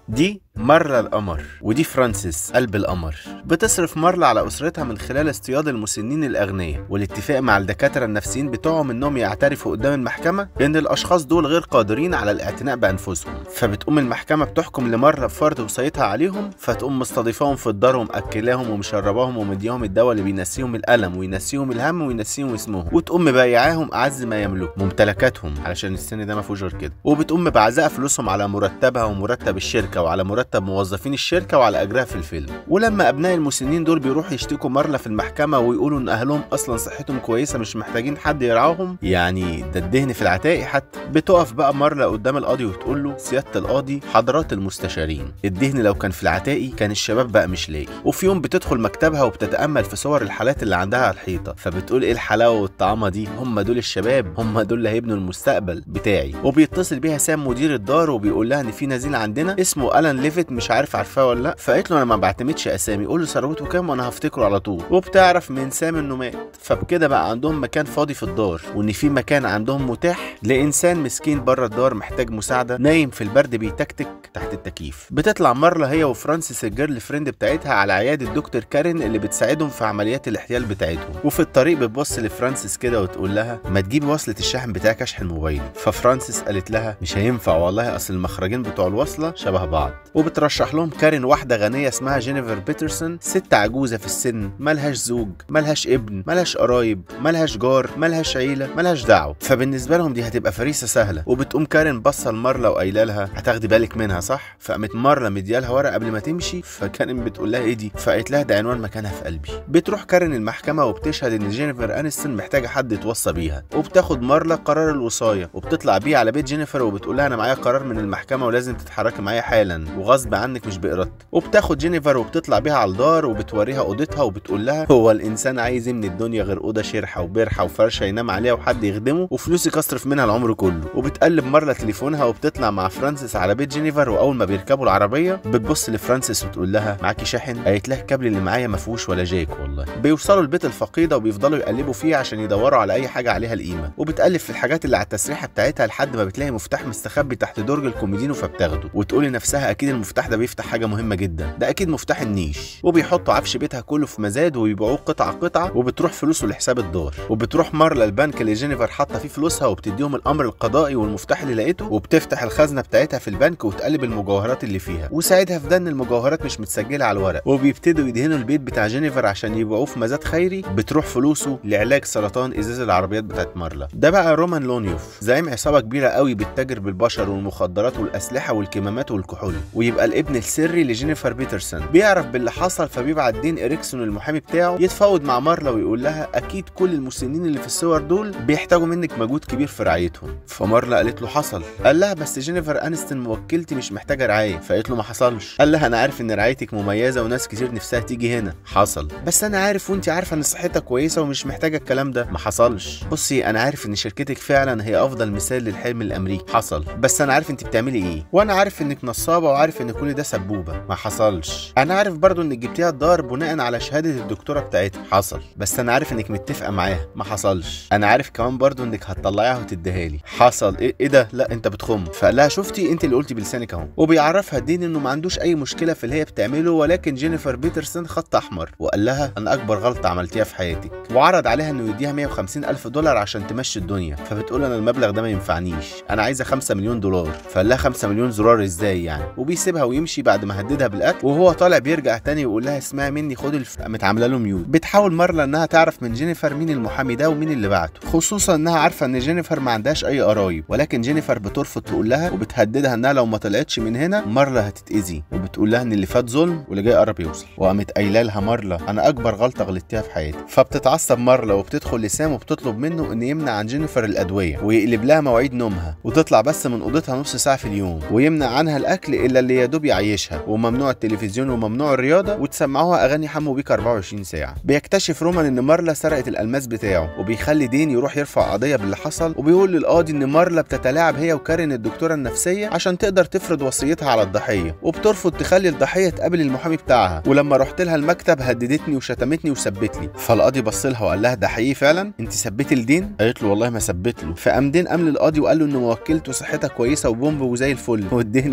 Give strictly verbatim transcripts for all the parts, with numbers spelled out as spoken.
دي مارلا القمر ودي فرانسيس قلب القمر. بتصرف مارلا على أسرتها من خلال اصطياد المسنين الأغنياء والاتفاق مع الدكاترة النفسيين بتوعهم إنهم يعترفوا قدام المحكمة إن الأشخاص دول غير قادرين على الاعتناء بأنفسهم. فبتقوم المحكمة بتحكم لمارلا بفرض وصيتها عليهم، فتقوم مستضيفاهم في الدار ومأكلاهم ومشرباهم ومديهم الدواء اللي بينسيهم الألم وينسيهم الهم وينسيهم اسمهم، وتقوم مبايعاهم أعز ما يملك ممتلكاتهم علشان السن ده ما فيهوش غير كده، وبتقوم بعزاء فلوسهم على مرتبها ومرتب الشركة وعلى مرتب موظفين الشركة وعلى أجرها في الفيلم. ولما أبناء المسنين دول بيروحوا يشتكوا مارلا في المحكمة ويقولوا إن أهلهم أصلا صحتهم كويسة مش محتاجين حد يرعاهم، يعني ده الدهن في العتاقي حتى، بتقف بقى مارلا قدام القاضي وتقول له: سيادة القاضي، حضرات المستشارين، الدهن لو كان في العتاقي كان الشباب بقى مش لاقي. وفي يوم بتدخل مكتبها وبتتأمل في صور الحالات اللي عندها على الحيطة، فبتقول: إيه الحلاوة والطعامة دي، هم دول الشباب، هم دول اللي هيبنوا المستقبل بتاعي. وبيتصل بيها سام مدير الدار وبيقول لها إن في نزيل عندنا اسمه ألان ليفيت، مش عارف عارفاه ولا لا. فقالت له: انا ما بعتمدش اسامي، قول له ثروته كام وانا هفتكره على طول. وبتعرف من سام انه مات، فبكده بقى عندهم مكان فاضي في الدار، وان في مكان عندهم متاح لانسان مسكين بره الدار محتاج مساعده نايم في البرد بيتكتك تحت التكييف. بتطلع مارلا هي وفرانسيس الجيرل فريند بتاعتها على عياده الدكتور كارين اللي بتساعدهم في عمليات الاحتيال بتاعتهم. وفي الطريق بتبص لفرانسيس كده وتقول لها: ما تجيبي وصله الشحن بتاعك اشحن موبايلي. ففرانسيس قالت لها: مش هينفع والله، اصل المخرجين بتوع الوصله شبه بعض. وبترشح لهم كارين واحده غنيه اسمها جينيفر بيترسون، ست عجوزه في السن، ملهاش زوج، ملهاش ابن، ملهاش قرايب، ملهاش جار، ملهاش عيله، ملهاش دعوه. فبالنسبه لهم دي هتبقى فريسه سهله. وبتقوم كارين باصه لمارلا وقايله لها: هتاخدي بالك منها صح؟ فقامت مارلا مديالها ورقه قبل ما تمشي، فكارين بتقول لها: ايه دي؟ فقالت لها: ده عنوان مكانها في قلبي. بتروح كارين المحكمه وبتشهد ان جينيفر انستون محتاجه حد يتوصى بيها، وبتاخد مارلا قرار الوصايه وبتطلع بيه على بيت جينيفر وبتقول لها: انا معايا قرار من المحكمه ولازم تتحركي معايا حالا وغصب عنك مش بارادتك. وبتاخد جينيفر وبتطلع بيها على الدار وبتوريها اوضتها وبتقول لها: هو الانسان عايز ايه من الدنيا غير اوضه شرحه وبرحه وفرشه ينام عليها وحد يخدمه وفلوسك اصرف منها العمر كله. وبتقلب مارلا تليفونها وبتطلع مع فرانسيس على بيت جينيفر، واول ما بيركبوا العربيه بتبص لفرانسيس وتقول لها: معاكي شاحن؟ قالت لها: الكابل اللي معايا ما فيهوش ولا جاك والله. بيوصلوا البيت الفقيده وبيفضلوا يقلبوا فيه عشان يدوروا على اي حاجه عليها القيمه، وبتقلب في الحاجات اللي على التسريحه بتاعتها لحد ما بتلاقي مفتاح مستخبي تحت درج الكوميدينو، فبتاخده وتقول لنفسها: اكيد المفتاح ده بيفتح حاجه مهمه جدا، ده اكيد مفتاح النيش. وبيحطوا عفش بيتها كله في مزاد ويبيعوه قطعه قطعه، وبتروح فلوسه لحساب الدار. وبتروح مارلا البنك اللي جينيفر حاطه فيه فلوسها وبتديهم الامر القضائي والمفتاح اللي لقيته، وبتفتح الخزنه بتاعتها في البنك وتقلب المجوهرات اللي فيها، وساعتها في ده ان المجوهرات مش متسجله على الورق، وبيبتدوا يدهنوا البيت بتاع جينيفر عشان يبيعوه في مزاد خيري. بتروح فلوسه لعلاج سرطان ازاز العربيات بتاعت مارلا. ده بقى رومان لونيوف، زعيم عصابه كبيره قوي بتتاجر بالبشر والمخدرات والاسلحه والكمامات والكحول، ويبقى الابن السري لجينيفر بيترسون. بيعرف باللي حصل فبيبعت دين اريكسون المحامي بتاعه يتفاوض مع مارلا ويقول لها: اكيد كل المسنين اللي في الصور دول بيحتاجوا منك مجهود كبير في رعايتهم. فمارلا قالت له: حصل. قال لها: بس جينيفر انستون موكلتي مش محتاجه رعايه. فقالت له: ما حصلش. قال لها: انا عارف ان رعايتك مميزه وناس كتير نفسها تيجي هنا. حصل. بس انا عارف وانت عارفه ان صحتك كويسه ومش محتاجه الكلام ده. ما حصلش. بصي، انا عارف ان شركتك فعلا هي افضل مثال للحلم الامريكي. حصل. بس انا عارف انت بتعملي ايه، وانا عارف انك نصابه وعارف ان كل ده سبوبه. ما حصلش. انا عارف برضو انك جبتيها الدار بناء على شهاده الدكتوره بتاعتها. حصل. بس انا عارف انك متفقه معاها. ما حصلش. انا عارف كمان برضو انك هتطلعيها وتديها لي. حصل. ايه, إيه ده؟ لا انت بتخم. فقال لها: شفتي، انت اللي قلتي بلسانك اهو. وبيعرفها الدين انه ما عندوش اي مشكله في اللي هي بتعمله، ولكن جينيفر بيترسون خط احمر، وقال لها: انا اكبر غلطه عملتيها في حياتك. وعرض عليها انه يديها مية وخمسين الف دولار عشان تمشي الدنيا. فبتقول: انا المبلغ ده ما ينفعنيش، انا عايزه خمسة مليون دولار. فقال لها: خمسة مليون زرار ازاي يعني؟ وبيسيبها ويمشي بعد ما هددها بالقتل. وهو طالع بيرجع تاني ويقول لها: اسمعي مني، خد الف... قامت عامله له ميوت. بتحاول مارلا انها تعرف من جينيفر مين المحامي ده ومين اللي بعته، خصوصا انها عارفه ان جينيفر ما عندهاش اي قرايب، ولكن جينيفر بترفض تقول لها وبتهددها انها لو ما طلعتش من هنا مارلا هتتاذي، وبتقول لها ان اللي فات ظلم واللي جاي قرب يوصل. وقامت قايله لها مارلا: انا اكبر غلطه غلطتيها في حياتي. فبتتعصب مارلا وبتدخل لسام وبتطلب منه ان يمنع عن جينيفر الادويه ويقلب لها مواعيد نومها وتطلع بس من اوضتها نص ساعه في اليوم، ويمنع عنها الاكل الا اللي يا دوب يعيشها، وممنوع التلفزيون وممنوع الرياضه، وتسمعوها اغاني حمو بيك أربعة وعشرين ساعه. بيكتشف رومان ان مارلا سرقت الالماس بتاعه، وبيخلي دين يروح يرفع قضيه باللي حصل، وبيقول للقاضي ان مارلا بتتلاعب هي وكارين الدكتوره النفسيه عشان تقدر تفرض وصيتها على الضحيه، وبترفض تخلي الضحيه تقابل المحامي بتاعها. ولما رحت لها المكتب هددتني وشتمتني وسبت لي. فالقاضي بص لها وقال لها: ده حقيقي فعلا انت سبتي لدين؟ قالت له: والله ما ثبت له. فقام دين قام للقاضي وقال له ان موكلته صحتها كويسه وبومب وزي الفل، والدهن في العتاق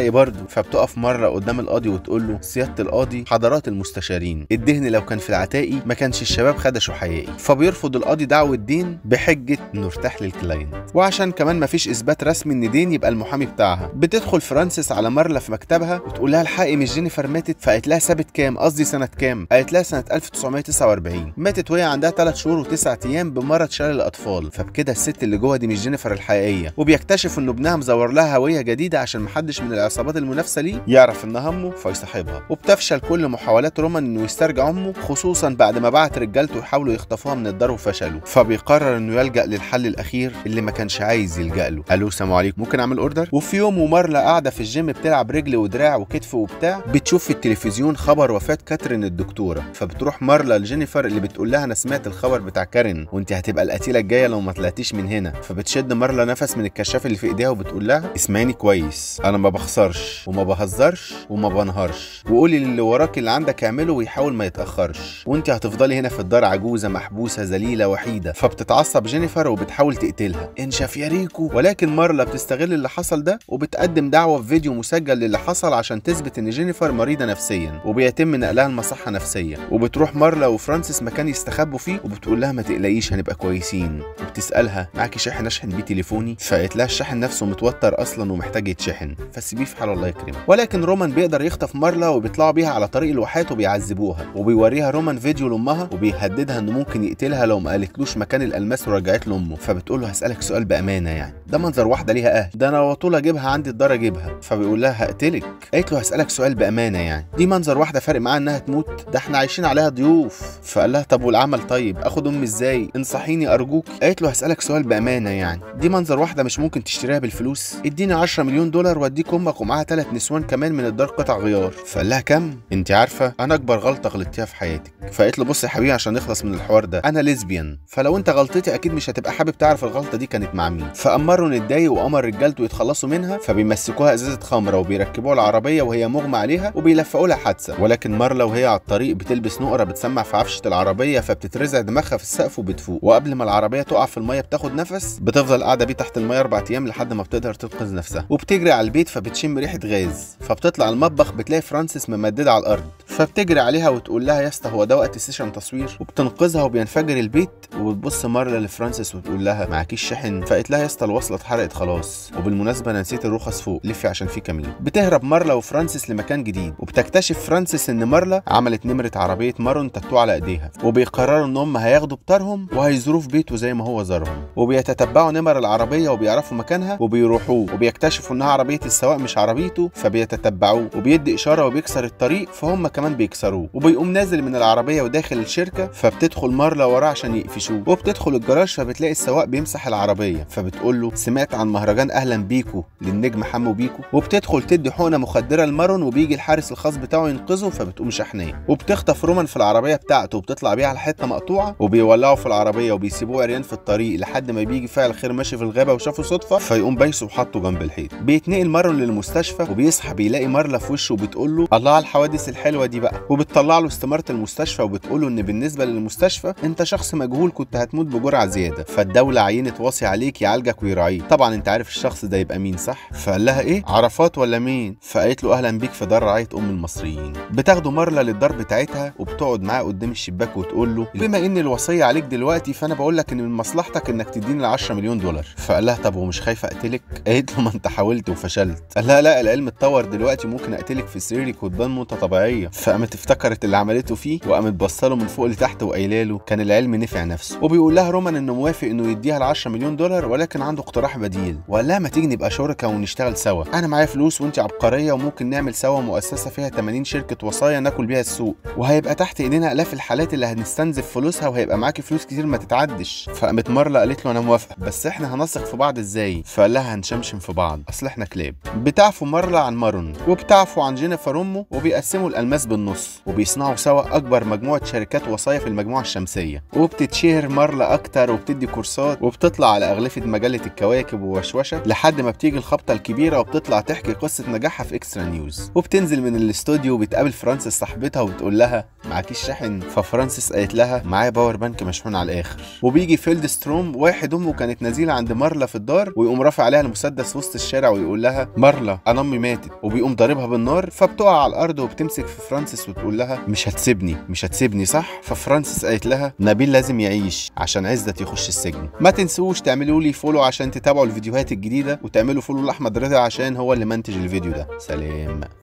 حقيقي برضه. فبتقف مره قدام القاضي وتقول له سياده القاضي حضرات المستشارين، الدهن لو كان في العتاقي ما كانش الشباب خدشوا حقيقي. فبيرفض القاضي دعوه دين بحجه انه ارتاح للكلاينت، وعشان كمان ما فيش اثبات رسمي ان دين يبقى المحامي بتاعها. بتدخل فرانسيس على مارلا في مكتبها وتقول لها الحقي مش جينيفر ماتت؟ فقالت لها سابت كام، قصدي سنه كام؟ قالت لها سنه ألف وتسعمية وتسعة وأربعين. ماتت وهي عندها ثلاث شهور وتسعة ايام بمرض شلل الاطفال. فبكده الست اللي جوه دي مش جينيفر الحقيقيه، وبيكتشف ان ابنها مزور لها هويه جديده عشان محدش من العصابات المنافسه ليه يعرف انها امه فيصاحبها. وبتفشل كل محاولات رومان انه يسترجع امه، خصوصا بعد ما بعت رجالته يحاولوا يخطفوها من الدار وفشلوا. فبيقرر انه يلجأ للحل الاخير اللي ما كانش عايز يلجأ له. الو السلام عليكم، ممكن اعمل اوردر؟ وفي يوم ومارلا قاعده في الجيم بتلعب رجل ودراع وكتف وبتاع، بتشوف في التلفزيون خبر وفاه كاترين الدكتوره. فبتروح مارلا لجينيفر اللي بتقول لها انا سمعت الخبر بتاع كارين وانت هتبقى القتيله الجايه لو ما طلعتيش من هنا. فبتشد مارلا نفس من الكشاف اللي في ايديها وبتقول لها اسمعيني كويس، انا ما بخسرش وما بهزرش وما بنهارش، وقولي للي وراك اللي عندك اعمله ويحاول ما يتاخرش، وانت هتفضلي هنا في الدار عجوزه محبوسه ذليله وحيده. فبتتعصب جينيفر وبتحاول تقتلها، انشف يا ريكو. ولكن مارلا بتستغل اللي حصل ده وبتقدم دعوه في فيديو مسجل للي حصل عشان تثبت ان جينيفر مريضه نفسيا، وبيتم نقلها لمصحه نفسيه. وبتروح مارلا وفرانسيس مكان يستخبوا فيه وبتقول لها ما تقلقيش هنبقى كويسين. وبتسالها معاكي شاحن اشحن بيه تليفوني؟ فقالت لها الشاحن نفسه متوتر اصلا ومحتاج يتشحن، فسيبيه في حاله الله يكرمه. ولكن رومان بيقدر يخطف مارلا وبيطلعوا بيها على طريق الواحات وبيعذبوها، وبيوريها رومان فيديو لامها وبيهددها انه ممكن يقتلها لو ما قالتلوش مكان الالماس ورجعت لامه. فبتقول له هسالك سؤال بامانه، يعني ده منظر واحده ليها اهل، ده انا لو طول اجيبها عندي الدار اجيبها. فبيقول لها هقتلك. قالت له هسالك سؤال بامانه، يعني دي منظر واحده فارق معاها انها تموت؟ ده احنا عايشين عليها ضيوف. فقال لها طب والعمل طيب، اخد امي ازاي؟ انصحيني ارجوك. قالت له هسالك سؤال بامانه، يعني دي منظر واحده مش ممكن تشتريها بالفلوس؟ اديني عشرة مليون دولار واديك امك ومعاها ثلاث نسوان كمان من الدار قطع غيار. فقال لها كم؟ انت عارفه انا اكبر غلطه غلطتيها في حياتك. فقالت له بص يا حبيبي عشان نخلص من الحوار ده، انا ليزبيان، فلو انت غلطتي اكيد مش هتبقى حابب تعرف الغلطه دي كانت مع مين. فامروا اتضايق وامر رجالته يتخلصوا منها، فبيمسكوها ازازه خمره وبيركبوها العربيه وهي مغمى عليها وبيلفقوا لها حادثه. ولكن مارلا وهي على الطريق بتلبس نقره بتسمع في عفشه العربيه، فبتترزع دماغها في السقف وبتفوق. وقبل ما العربيه تقع في الميه بتاخد نفس، بتفضل قاعده بيه تحت الميه اربع ايام لحد ما بتقدر تنقذ نفسها. وبتجري على البيت فبتشم ريحه غاز، فبتطلع المطبخ بتلاقي فرانسيس ممدده على الارض. فبتجري عليها وتقول لها يا اسطى هو ده وقت سيشن تصوير؟ وبتنقذها وبينفجر البيت. وبتبص مارلا لفرانسيس وتقول لها معكيش شحن؟ فقالت لها يا اسطى الوصله اتحرقت خلاص، وبالمناسبه انا نسيت الرخص فوق، لفي عشان في كمين. بتهرب مارلا وفرانسيس لمكان جديد، وبتكتشف فرانسيس ان مارلا عملت نمره عربيه مارون تاتو على ايديها، وبيقرروا ان هم هياخدوا بطارهم وهيزوروه في بيته زي ما هو زارهم. وبيتتبعوا نمر العربيه وبيعرفوا مكانها وبيروحوه، وبيكتشفوا انها عربيه السواق مش عربيته، فبيتتبعوه وبيدي اشاره وبيكسر الطريق، فهم كمان بيكسروه. وبيقوم نازل من العربيه وداخل الشركه، فبتدخل مارلا وراه عشان يقفشوه. وبتدخل الجراج فبتلاقي السواق بيمسح العربيه، فبتقول له سمعت عن مهرجان اهلا بيكو للنجم حمو بيكو؟ وبتدخل تدي حقنه مخدره لمارون، وبيجي الحارس الخاص بتاعه ينقذه، فبتقوم شحنيه. وبتخطف رومان في العربيه بتاعته وبتطلع بيه على حته مقطوعه، وبيولعوا في العربيه وبيسيبوه عريان في الطريق لحد ما بيجي فاعل خير ماشي في الغابه وشافه صدفه، فيقوم بايسه وحطه جنب الحيط. بيتنقل مارون للمستشفى وبيصحى بيلاقي مارلا في وشه وبتقول له الله على الحوادث الحلوه دي بقى، وبتطلع له استماره المستشفى وبتقول له ان بالنسبه للمستشفى انت شخص مجهول كنت هتموت بجرعه زياده، فالدوله عينت واصي عليك يعالجك ويراعيك. طبعا انت عارف الشخص ده يبقى مين صح؟ فقال لها ايه عرفات ولا مين؟ فقالت له اهلا بيك في دار رعايه ام المصريين. بتاخده مارلا للدار بتاعتها وبتقعد معاه قدام الشباك وتقول له بما ان الوصيه عليك دلوقتي فانا بقول لك ان من مصلحتك انك تديني عشرة مليون دولار. فقال لها طب ومش خايفه اقتلك؟ قالت له ما انت حاولت وفشلت. قال لها لا العلم اتطور دلوقتي ممكن اقتلك في سريرك وتبان موته طبيعيه. فقامت افتكرت اللي عملته فيه وقامت بصله من فوق لتحت وقايله له كان العلم نفع نفسه. وبيقول لها رومان انه موافق انه يديها ال عشرة مليون دولار ولكن عنده اقتراح بديل، وقال لها ما تيجي نبقى شركاء ونشتغل سوا، انا معايا فلوس وانت عبقريه وممكن نعمل سوا مؤسسه فيها ثمانين شركه وصايا ناكل بيها السوق، وهيبقى تحت ايدينا الاف الحالات اللي هنستنزف فلوسها وهيبقى معاكي فلوس كتير ما تتعدش. فقامت مارلا قالت له انا موافقه بس احنا هنثق في بعض ازاي؟ فقال لها هنشمشم في بعض اصل احنا كلاب. بتعفو مارلا عن مارون وبتعفو عن جينيفر امه وبيقسموا الالماس بالنص، وبيصنعوا سوا اكبر مجموعه شركات وصايا في المجموعه الشمسيه، وبتتشهر مارلا اكتر وبتدي كورسات وبتطلع على اغلفه مجله الكواكب ووشوشه لحد ما بتيجي الخبطه الكبيره وبتطلع تحكي قصه نجاحها في اكسترا نيوز. وبتنزل من الاستوديو وبتقابل فرانسيس صاحبتها وبتقول لها معكيش شاحن؟ ففرانسيس قالت لها معايا باور بانك مشحون على الاخر. وبيجي فيلدستروم واحد امه كانت نزيله عند مارلا في الدار ويقوم رافع عليها المسدس وسط الشارع ويقول لها مارلا انا امي ماتت، وبيقوم ضاربها بالنار فبتقع على الارض وبتمسك في فرانسيس وتقول لها مش هتسيبني مش هتسيبني صح؟ ففرانسيس قالت لها نبيل لازم يعيش عشان عزت يخش السجن. ما تنسوش تعملوا لي فولو عشان تتابعوا الفيديوهات الجديده، وتعملوا فولو لاحمد رضا عشان هو اللي منتج الفيديو ده. سلام.